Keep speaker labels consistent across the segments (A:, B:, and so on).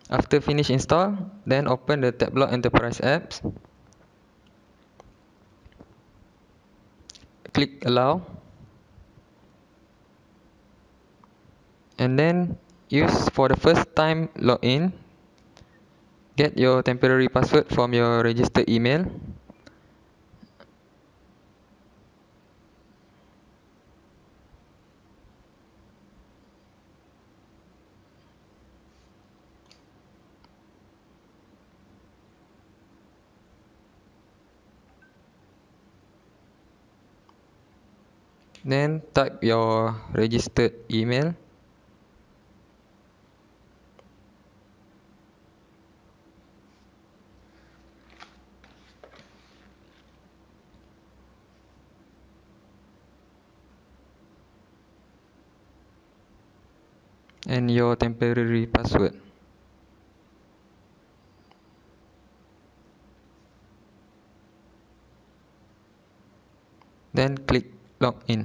A: After finish install, then open the Tablock Enterprise apps. Click allow. And then use for the first time login. Get your temporary password from your registered email. Then type your registered email. And your temporary password. Then click login.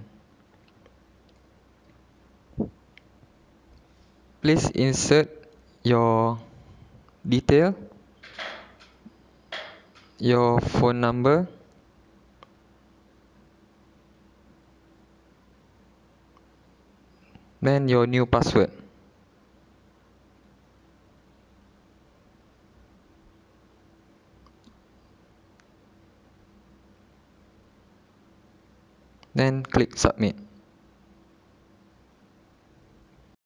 A: Please insert your detail, your phone number, then your new password. Then click submit.